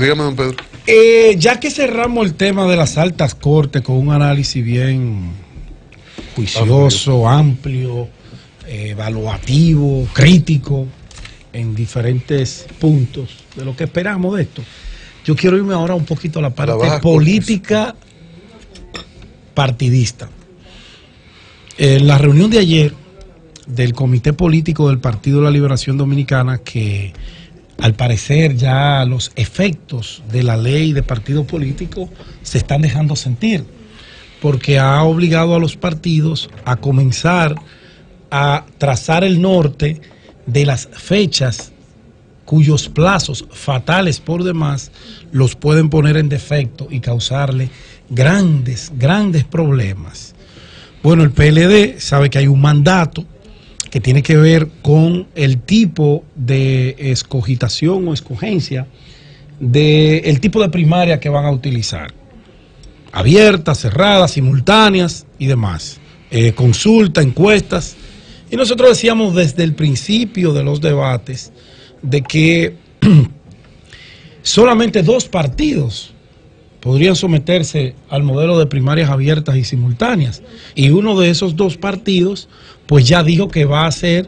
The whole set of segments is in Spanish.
Dígame, don Pedro. Ya que cerramos el tema de las altas cortes con un análisis bien juicioso, amplio, evaluativo, crítico, en diferentes puntos de lo que esperamos de esto, yo quiero irme ahora un poquito a la parte política partidista. En la reunión de ayer del Comité Político del Partido de la Liberación Dominicana, que al parecer ya los efectos de la ley de partido político se están dejando sentir, porque ha obligado a los partidos a comenzar a trazar el norte de las fechas cuyos plazos fatales por demás los pueden poner en defecto y causarle grandes problemas. Bueno, el PLD sabe que hay un mandato que tiene que ver con el tipo de escogitación o escogencia del tipo de primaria que van a utilizar. Abiertas, cerradas, simultáneas y demás. Consulta, encuestas. Y nosotros decíamos desde el principio de los debates de que solamente 2 partidos podrían someterse al modelo de primarias abiertas y simultáneas. Y uno de esos 2 partidos pues ya dijo que va a hacer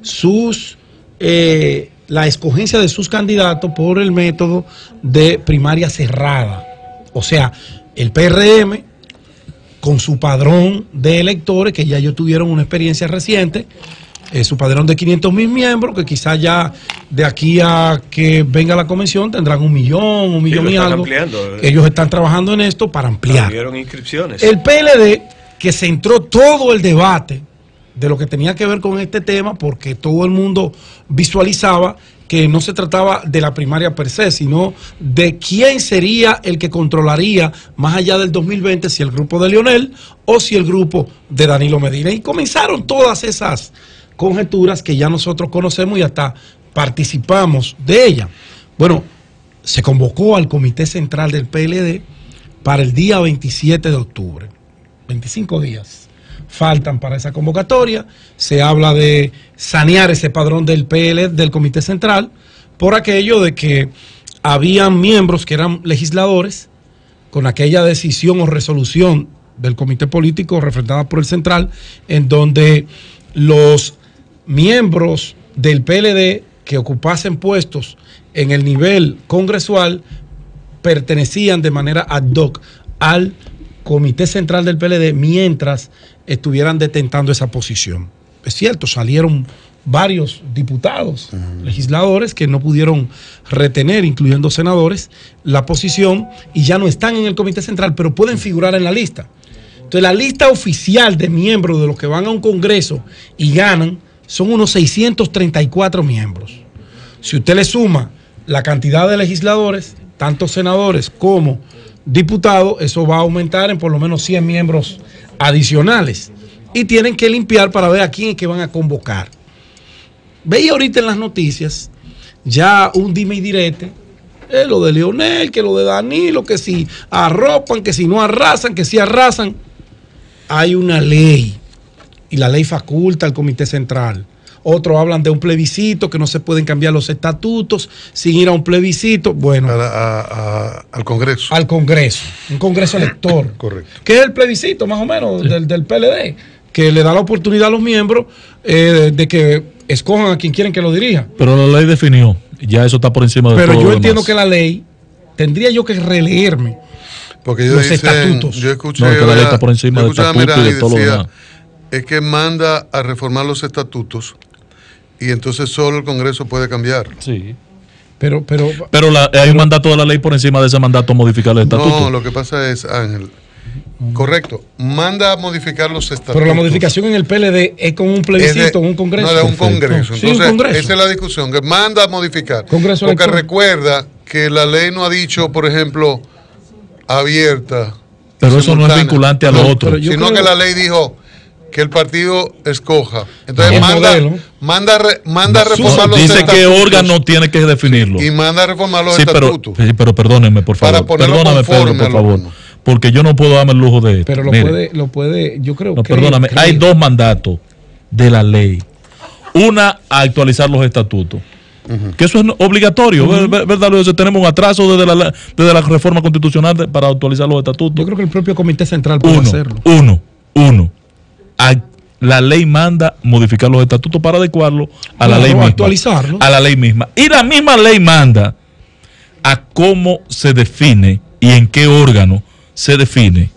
la escogencia de sus candidatos por el método de primaria cerrada. O sea, el PRM, con su padrón de electores, que ya ellos tuvieron una experiencia reciente, su padrón de 500,000 miembros, que quizás ya de aquí a que venga la convención tendrán 1 millón, 1 millón y algo. Ellos están trabajando en esto para ampliar. Inscripciones. El PLD, que centró todo el debate de lo que tenía que ver con este tema, porque todo el mundo visualizaba que no se trataba de la primaria per se, sino de quién sería el que controlaría más allá del 2020, si el grupo de Leonel o si el grupo de Danilo Medina. Y comenzaron todas esas conjeturas que ya nosotros conocemos y hasta participamos de ellas. Bueno, se convocó al Comité Central del PLD para el día 27 de octubre. 25 días faltan para esa convocatoria. Se habla de sanear ese padrón del PLD, del Comité Central, por aquello de que habían miembros que eran legisladores con aquella decisión o resolución del Comité Político refrendada por el Central, en donde los miembros del PLD que ocupasen puestos en el nivel congresual pertenecían de manera ad hoc al Comité Central del PLD mientras estuvieran detentando esa posición. Es cierto, salieron varios diputados, legisladores que no pudieron retener, incluyendo senadores, la posición y ya no están en el Comité Central, pero pueden figurar en la lista. Entonces, la lista oficial de miembros de los que van a un congreso y ganan son unos 634 miembros. Si usted le suma la cantidad de legisladores, tanto senadores como diputados, eso va a aumentar en por lo menos 100 miembros adicionales. Y tienen que limpiar para ver a quién es que van a convocar. Veía ahorita en las noticias ya un dime y direte, lo de Leonel, que lo de Danilo, que si arropan, que si no arrasan, que si arrasan. Hay una ley y la ley faculta al Comité Central. Otros hablan de un plebiscito, que no se pueden cambiar los estatutos sin ir a un plebiscito. Bueno, al Congreso. Al Congreso, un Congreso elector. Correcto. Que es el plebiscito más o menos del PLD, que le da la oportunidad a los miembros de que escojan a quien quieren que lo dirija. Pero la ley definió, ya eso está por encima de todo. Pero yo entiendo que la ley, tendría yo que releerme porque los estatutos. Yo escuché, que la ley está por encima de estatutos y de todo lo demás. Es que manda a reformar los estatutos y entonces solo el Congreso puede cambiar. Sí. Pero hay un mandato de la ley por encima de ese mandato modificar el estatuto. No, lo que pasa es, Ángel, correcto, manda a modificar los estatutos. Pero la modificación en el PLD es con un plebiscito, un Congreso. No, de un Congreso. Sí, entonces, un Congreso. esa es la discusión, que manda a modificar. Congreso porque electoral. recuerda que la ley no ha dicho, por ejemplo, abierta. Pero eso no es vinculante a lo otro. Sino que la ley dijo que el partido escoja. Entonces manda a reformar los dice estatutos. que órgano tiene que definirlo. Y manda a reformar los estatutos. Pero perdónenme, por favor. Perdóname, Pedro, por favor. Porque yo no puedo darme el lujo de esto. Pero lo puede, yo creo que... Perdóname, hay 2 mandatos de la ley. Una, a actualizar los estatutos. Que eso es obligatorio, ¿verdad? Tenemos un atraso desde la reforma constitucional para actualizar los estatutos. Yo creo que el propio Comité Central puede hacerlo. La ley manda modificar los estatutos para adecuarlo a la ley misma. Actualizarlo. A la ley misma. Y la misma ley manda a cómo se define y en qué órgano se define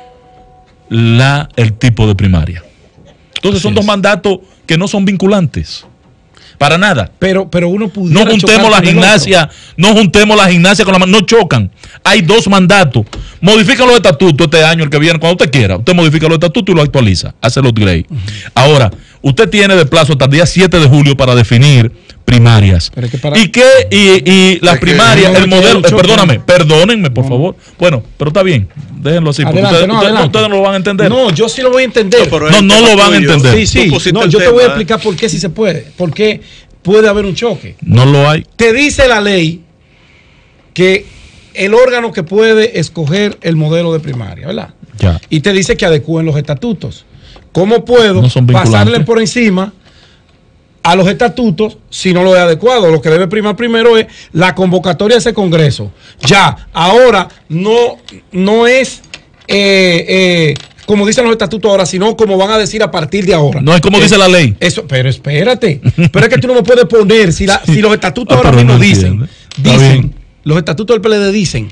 el tipo de primaria. Entonces son dos mandatos que no son vinculantes. Para nada. Pero uno pudiera. No juntemos la gimnasia con la no chocan. Hay dos mandatos. Modifica los estatutos este año, el que viene, cuando usted quiera. Usted modifica los estatutos y los actualiza. Hace los delay. Ahora, usted tiene de plazo hasta el día 7 de julio para definir primarias. Y las primarias, el modelo. Perdónenme, por favor. Bueno, pero está bien. Déjenlo así. Adelante, ustedes no lo van a entender. No, yo sí lo voy a entender. No lo van a entender. Sí. No, yo te voy a explicar por qué sí se puede. Por qué puede haber un choque. No lo hay. Te dice la ley que el órgano que puede escoger el modelo de primaria, ¿verdad? Ya. Y te dice que adecúen los estatutos. ¿Cómo puedo pasarle por encima a los estatutos si no lo he adecuado? Lo que debe primar primero es la convocatoria de ese Congreso. Ya, ahora no es como dicen los estatutos ahora, sino como van a decir a partir de ahora. No es como dice la ley. Eso, pero espérate. Pero es que tú no me puedes poner, si los estatutos ahora mismo dicen, los estatutos del PLD dicen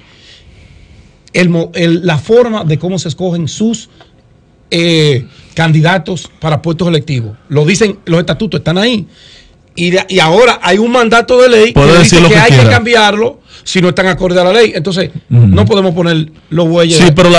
la forma de cómo se escogen sus candidatos para puestos electivos. Lo dicen, los estatutos están ahí. Y ahora hay un mandato de ley que dice que hay que cambiarlo si no están acorde a la ley. Entonces, no podemos poner los bueyes. Sí, pero la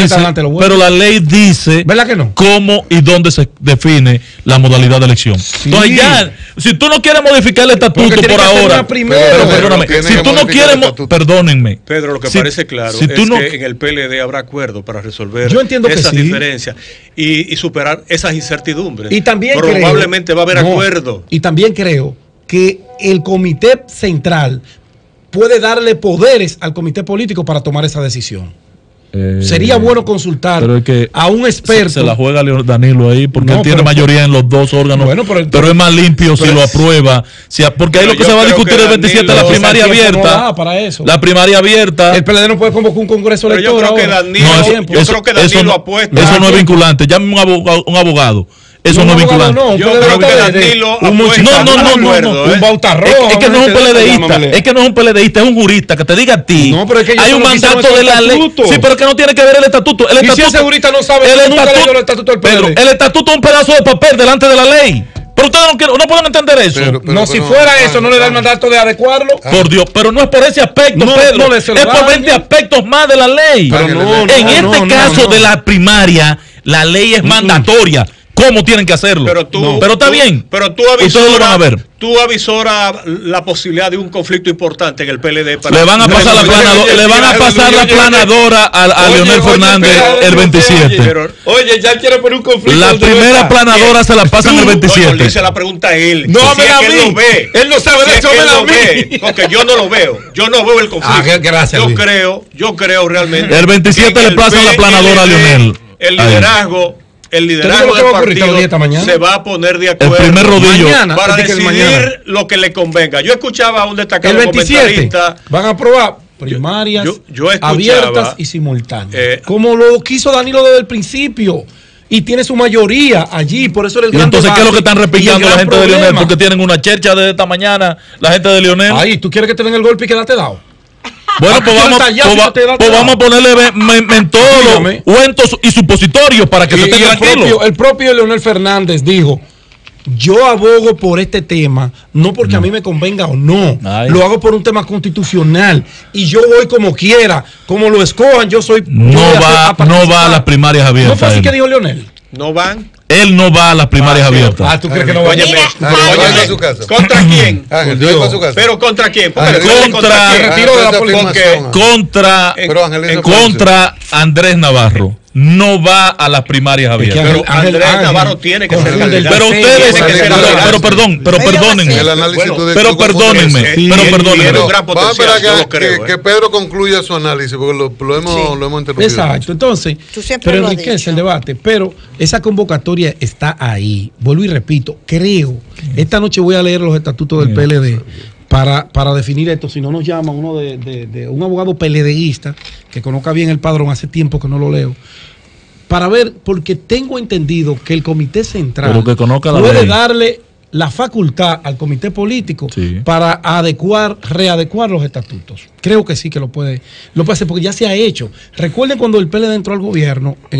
ley dice ¿verdad que no? Cómo y dónde se define la modalidad de elección. Sí. Entonces, ya, si tú no quieres modificar el estatuto por ahora, perdóname, si tú no quieres, perdónenme. Pedro, lo que parece claro es que en el PLD habrá acuerdo para resolver esas diferencias y superar esas incertidumbres. Y también probablemente va a haber acuerdo. Y también creo que el Comité Central puede darle poderes al comité político para tomar esa decisión. Sería bueno consultar a un experto. Se la juega Danilo ahí porque él tiene mayoría en los dos órganos. Bueno, pero es más limpio si lo aprueba. Porque ahí lo que se va a discutir el 27 es la primaria abierta. La primaria abierta. El PLD no puede convocar un congreso electoral. Yo creo que Danilo apuesta. Eso no es vinculante. Llame un abogado. Eso no es vinculante. Yo creo que Danilo apuesta un bautarrojo. Es que no es un PLDista. Es que no es un PLDista, es un jurista que te diga a ti. No, pero es que hay un mandato de la ley. Sí, pero es que no tiene que ver el estatuto. ¿Y si ese jurista no sabe? Nunca leyó el estatuto del PLD. El estatuto es un pedazo de papel delante de la ley. Pero ustedes no pueden entender eso. Si fuera eso, no le da el mandato de adecuarlo. Por Dios, pero no es por ese aspecto, Pedro. Es por 20 aspectos más de la ley. En este caso de la primaria, la ley es mandatoria. ¿Cómo tienen que hacerlo? Pero está bien. Pero tú avisoras la posibilidad de un conflicto importante en el PLD. Le van a pasar la planadora a Leonel Fernández el 27. Oye, ya quiere poner un conflicto. La primera planadora se la pasan el 27. Le hice la pregunta a él. No, si a mí. Él no sabe de eso, a mí. Porque yo no lo veo. Yo no veo el conflicto. Gracias. Yo creo realmente. El 27 le pasan la planadora a Leonel. El liderazgo del partido se va a poner de acuerdo el primer rodillo para decidir lo que le convenga. Yo escuchaba a un destacado comentarista. Van a aprobar primarias abiertas y simultáneas. Como lo quiso Danilo desde el principio. Y tiene su mayoría allí, por eso era el gran entonces, debate. ¿qué es lo que están repitiendo la gente de Leonel? Porque tienen una chercha de esta mañana, la gente de Leonel. Ay, ¿tú quieres que te den el golpe y quedarte dado? Bueno, pues vamos a ponerle mentol, cuentos y supositorios para que se esté tranquilo. El propio Leonel Fernández dijo: yo abogo por este tema, no porque a mí me convenga o no. Lo hago por un tema constitucional. Y yo voy como quiera, como lo escojan, yo soy. No va a las primarias abiertas. ¿No fue así que dijo Leonel? No van. Él no va a las primarias abiertas. ¿Tú crees que no va a su casa? ¿Contra quién? ¿Pero contra quién? Contra Andrés Navarro. no va a las primarias abiertas. Pero Andrés Navarro tiene que ser candidato. Pero ustedes, pero perdónenme. Pero perdónenme. Vamos a esperar que Pedro concluya su análisis, porque lo hemos interrumpido. Exacto, entonces, pero enriquece el debate. Pero esa convocatoria está ahí. Vuelvo y repito, creo, esta noche voy a leer los estatutos del PLD. Para definir esto, si no nos llama uno de un abogado PLDista que conozca bien el padrón, hace tiempo que no lo leo, para ver, porque tengo entendido que el comité central puede darle la facultad al comité político para readecuar los estatutos. Creo que sí que lo puede hacer, porque ya se ha hecho. Recuerden cuando el PLD entró al gobierno en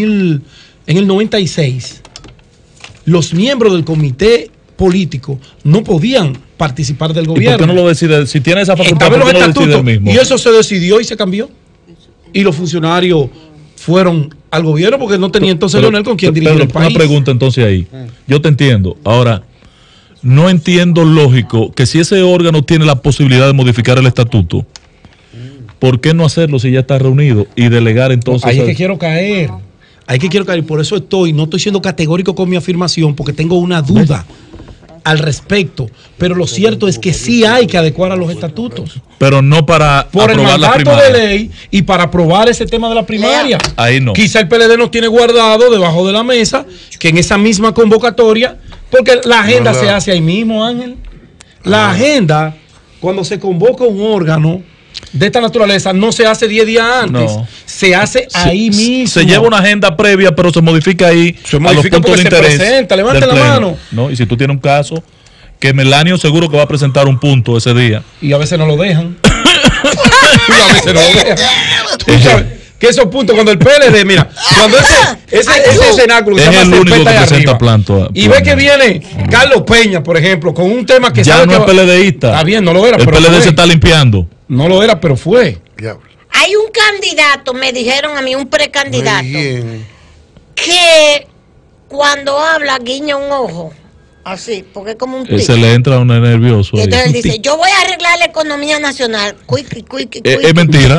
el 96, los miembros del comité político no podían participar del gobierno. ¿Y por qué no lo decide? Si tiene esa facultad, ¿por qué no lo decide él mismo? Y eso se decidió y se cambió. Y los funcionarios fueron al gobierno porque no tenía entonces Leonel con quien dirigir el país. Una pregunta entonces ahí. Yo te entiendo. Ahora, no entiendo lógico que si ese órgano tiene la posibilidad de modificar el estatuto, ¿por qué no hacerlo si ya está reunido y delegar entonces? Ahí es que quiero caer. Y por eso no estoy siendo categórico con mi afirmación, porque tengo una duda al respecto, pero lo cierto es que sí hay que adecuar a los estatutos. Pero no para por el mandato de ley y para aprobar ese tema de la primaria. Ahí no. Quizá el PLD nos tiene guardado debajo de la mesa que en esa misma convocatoria, porque la agenda se hace ahí mismo, Ángel. La agenda, cuando se convoca un órgano de esta naturaleza, no se hace 10 días antes, se hace ahí mismo. Se lleva una agenda previa, pero se modifica ahí a los puntos de interés. Levante la mano. ¿No? Y si tú tienes un caso, que Melanio seguro que va a presentar un punto ese día. Y a veces no lo dejan. Y a veces no lo dejan. Tú sabes que esos puntos, cuando el PLD, mira, cuando ese cenáculo que se llama Cepeta arriba, y ve que viene Carlos Peña, por ejemplo, con un tema que ya no es PLDista. Está bien, no lo era, el pero PLD se está limpiando. No lo era, pero fue. Hay un candidato, me dijeron a mí, un precandidato, que cuando habla guiña un ojo. Así, porque es como un tic. Se le entra un nervioso. Y entonces él dice, yo voy a arreglar la economía nacional. Es mentira.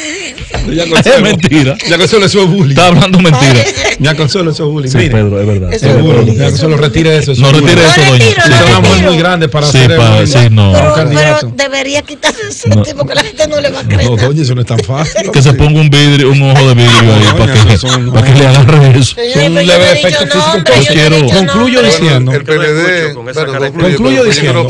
Es mentira. Ya Consuelo, eso es bullying. Está hablando mentira. Ya Consuelo, eso es bullying. Sí, Pedro, es verdad. Eso es bullying. Ya Consuelo, retire eso. No retire eso, doña. Es una mujer muy grande para hacer pero debería quitarse eso, porque la gente no le va a creer. No, doña, eso no es tan fácil. Que se ponga un ojo de vidrio ahí para que le agarre eso. Son un leve efecto físico. Concluyo diciendo. El PLD. Concluyo diciendo.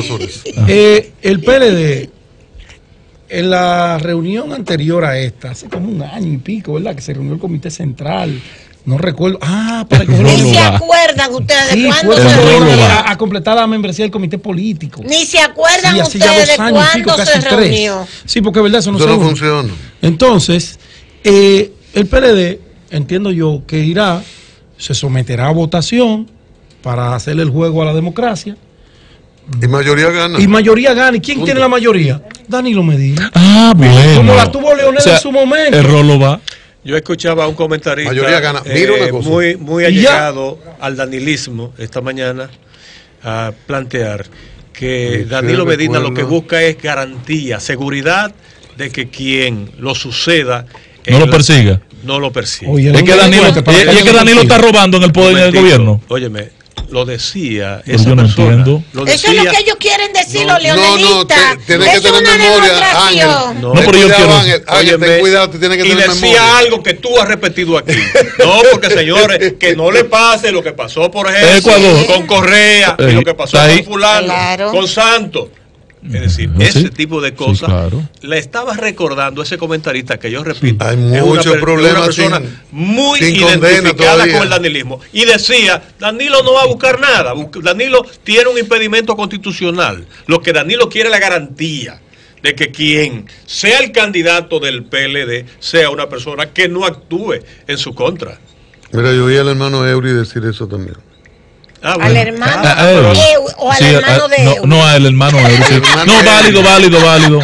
El PLD, en la reunión anterior a esta, hace como un año y pico, ¿verdad? Que se reunió el comité central. No recuerdo. Para ni se acuerdan ustedes de cuándo se reunió. A completar la membresía del comité político. Ni se acuerdan ustedes de cuándo se reunió. Sí, porque verdad, eso no funciona. Entonces, el PLD, entiendo yo, que se someterá a votación para hacerle el juego a la democracia. Y mayoría gana. ¿Y quién tiene la mayoría? Danilo Medina. Bien. Como la tuvo Leonel en su momento. El rolo va. Yo escuchaba a un comentarista gana. Mira una cosa. muy allegado al danilismo esta mañana a plantear que Danilo Medina lo que busca es garantía, seguridad de que quien lo suceda no lo persiga. No lo persigue. Oye, es que Danilo está robando en el poder del gobierno. Óyeme, lo decía esa persona. Eso es lo que ellos quieren decir los leonelistas. Tienes que tener memoria, Ángel. Pero yo quiero. Ángel, ten cuidado, tú tienes que tener memoria. Y decía algo que tú has repetido aquí. No, porque señores, que no le pase lo que pasó, por ejemplo, con Correa, y lo que pasó con fulano, con Santos. Es decir, ese tipo de cosas le estaba recordando ese comentarista que yo repito, hay muchos problemas, una persona muy identificada con el danilismo, y decía, Danilo no va a buscar nada, Danilo tiene un impedimento constitucional, lo que Danilo quiere es la garantía de que quien sea el candidato del PLD sea una persona que no actúe en su contra. Mira, yo oí al hermano Eury decir eso también. Bueno. Al hermano o al hermano de Eury. No, al hermano Eury. No, válido.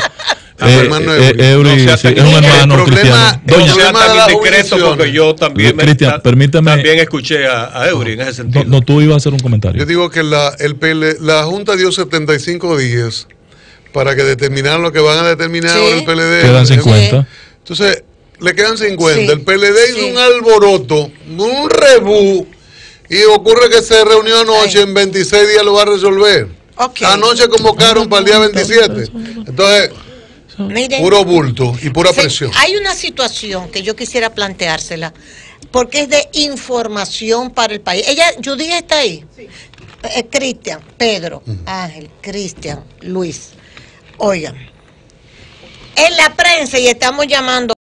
Eury es un hermano cristiano. Doña, porque yo también también escuché a Eury en ese sentido. No, tú ibas a hacer un comentario. Yo digo que la Junta dio 75 días para que determinaran lo que van a determinar el PLD. Quedan 50. Entonces, le quedan 50. Sí. El PLD hizo un alboroto, un rebú, y ocurre que se reunió anoche, en 26 días lo va a resolver. Okay. Anoche convocaron para el día 27. Entonces, miren, puro bulto y pura presión. Hay una situación que yo quisiera planteársela, porque es de información para el país. Judy está ahí. Sí. Cristian, Pedro, Ángel, Cristian, Luis. Oigan, en la prensa, y estamos llamando